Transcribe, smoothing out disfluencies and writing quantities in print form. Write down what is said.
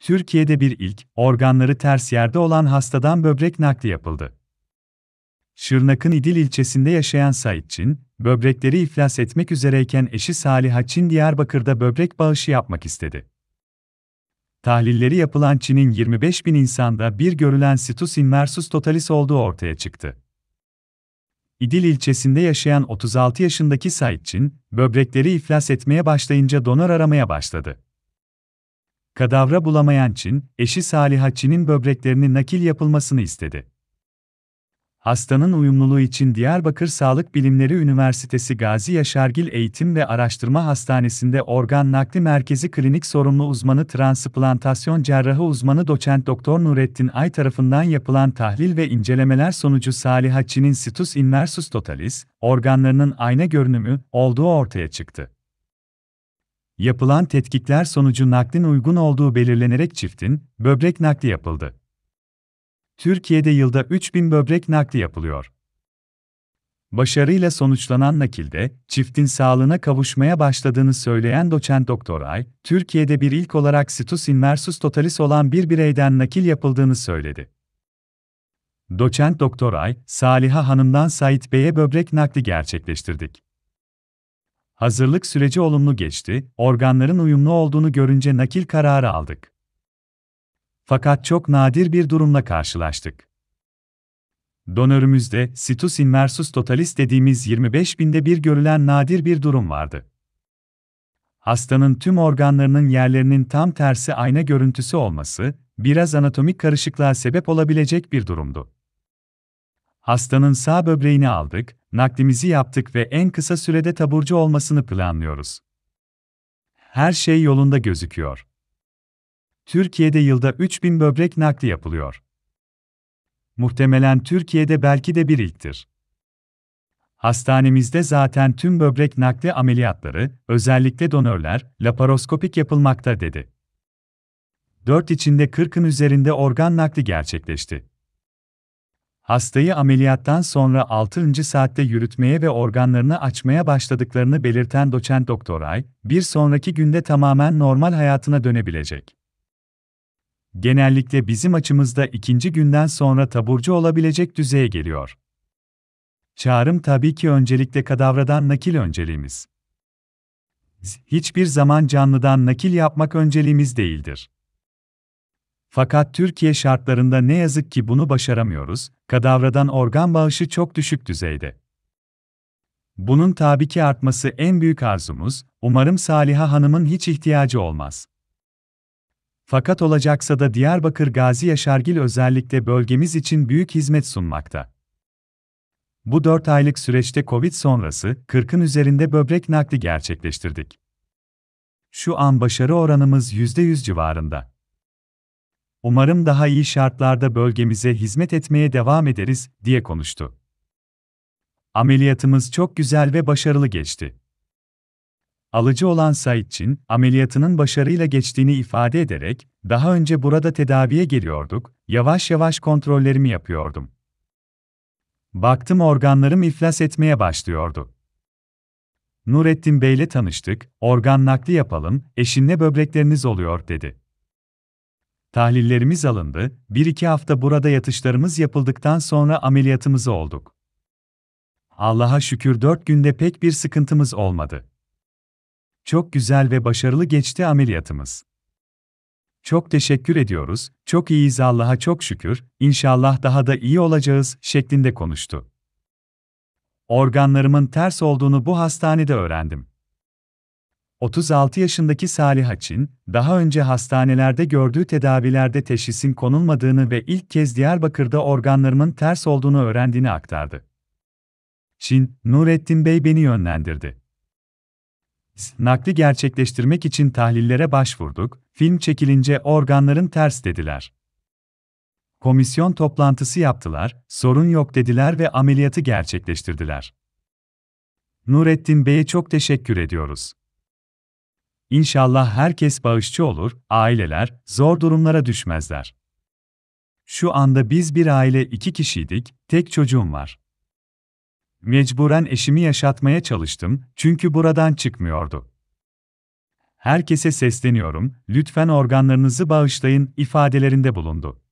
Türkiye'de bir ilk, organları ters yerde olan hastadan böbrek nakli yapıldı. Şırnak'ın İdil ilçesinde yaşayan Sait Çin, böbrekleri iflas etmek üzereyken eşi Saliha Çin Diyarbakır'da böbrek bağışı yapmak istedi. Tahlilleri yapılan Çin'in 25.000 insanda bir görülen situs inversus totalis olduğu ortaya çıktı. İdil ilçesinde yaşayan 36 yaşındaki Sait Çin, böbrekleri iflas etmeye başlayınca donör aramaya başladı. Kadavra bulamayan Çin, eşi Saliha Çin'in böbreklerinin nakil yapılmasını istedi. Hastanın uyumluluğu için Diyarbakır Sağlık Bilimleri Üniversitesi Gazi Yaşargil Eğitim ve Araştırma Hastanesi'nde organ nakli merkezi klinik sorumlu uzmanı transplantasyon cerrahı uzmanı doçent doktor Nurettin Ay tarafından yapılan tahlil ve incelemeler sonucu Saliha Çin'in situs inversus totalis, organlarının ayna görünümü olduğu ortaya çıktı. Yapılan tetkikler sonucu naklin uygun olduğu belirlenerek çiftin böbrek nakli yapıldı. Türkiye'de yılda 3.000 böbrek nakli yapılıyor. Başarıyla sonuçlanan nakilde, çiftin sağlığına kavuşmaya başladığını söyleyen doçent doktor Ay, Türkiye'de bir ilk olarak situs inversus totalis olan bir bireyden nakil yapıldığını söyledi. Doçent doktor Ay, Saliha Hanım'dan Sait Bey'e böbrek nakli gerçekleştirdik. Hazırlık süreci olumlu geçti, organların uyumlu olduğunu görünce nakil kararı aldık. Fakat çok nadir bir durumla karşılaştık. Donörümüzde situs inversus totalis dediğimiz 25.000'de bir görülen nadir bir durum vardı. Hastanın tüm organlarının yerlerinin tam tersi ayna görüntüsü olması, biraz anatomik karışıklığa sebep olabilecek bir durumdu. Hastanın sağ böbreğini aldık, naklimizi yaptık ve en kısa sürede taburcu olmasını planlıyoruz. Her şey yolunda gözüküyor. Türkiye'de yılda 3.000 böbrek nakli yapılıyor. Muhtemelen Türkiye'de belki de bir ilktir. Hastanemizde zaten tüm böbrek nakli ameliyatları, özellikle donörler, laparoskopik yapılmakta dedi. 4 içinde 40'ın üzerinde organ nakli gerçekleşti. Hastayı ameliyattan sonra 6. saatte yürütmeye ve organlarını açmaya başladıklarını belirten doçent doktor Ay, bir sonraki günde tamamen normal hayatına dönebilecek. Genellikle bizim açımızda 2. günden sonra taburcu olabilecek düzeye geliyor. Çağrım tabii ki öncelikle kadavradan nakil önceliğimiz. Hiçbir zaman canlıdan nakil yapmak önceliğimiz değildir. Fakat Türkiye şartlarında ne yazık ki bunu başaramıyoruz, kadavradan organ bağışı çok düşük düzeyde. Bunun tabii ki artması en büyük arzumuz, umarım Saliha Hanım'ın hiç ihtiyacı olmaz. Fakat olacaksa da Diyarbakır Gazi Yaşargil özellikle bölgemiz için büyük hizmet sunmakta. Bu 4 aylık süreçte Covid sonrası 40'ın üzerinde böbrek nakli gerçekleştirdik. Şu an başarı oranımız %100 civarında. Umarım daha iyi şartlarda bölgemize hizmet etmeye devam ederiz, diye konuştu. Ameliyatımız çok güzel ve başarılı geçti. Alıcı olan Sait Çin, ameliyatının başarıyla geçtiğini ifade ederek, daha önce burada tedaviye geliyorduk, yavaş yavaş kontrollerimi yapıyordum. Baktım organlarım iflas etmeye başlıyordu. Nurettin Bey'le tanıştık, organ nakli yapalım, eşinle böbrekleriniz oluyor, dedi. Tahlillerimiz alındı, 1-2 hafta burada yatışlarımız yapıldıktan sonra ameliyatımızı olduk. Allah'a şükür 4 günde pek bir sıkıntımız olmadı. Çok güzel ve başarılı geçti ameliyatımız. Çok teşekkür ediyoruz, çok iyiyiz Allah'a çok şükür, inşallah daha da iyi olacağız, şeklinde konuştu. Organlarımın ters olduğunu bu hastanede öğrendim. 36 yaşındaki Saliha Çin, daha önce hastanelerde gördüğü tedavilerde teşhisin konulmadığını ve ilk kez Diyarbakır'da organlarımın ters olduğunu öğrendiğini aktardı. Çin, Nurettin Bey beni yönlendirdi. Nakli gerçekleştirmek için tahlillere başvurduk, film çekilince organların ters dediler. Komisyon toplantısı yaptılar, sorun yok dediler ve ameliyatı gerçekleştirdiler. Nurettin Bey'e çok teşekkür ediyoruz. İnşallah herkes bağışçı olur, aileler zor durumlara düşmezler. Şu anda biz bir aile 2 kişiydik, tek çocuğum var. Mecburen eşimi yaşatmaya çalıştım, çünkü buradan çıkmıyordu. Herkese sesleniyorum, lütfen organlarınızı bağışlayın ifadelerinde bulundu.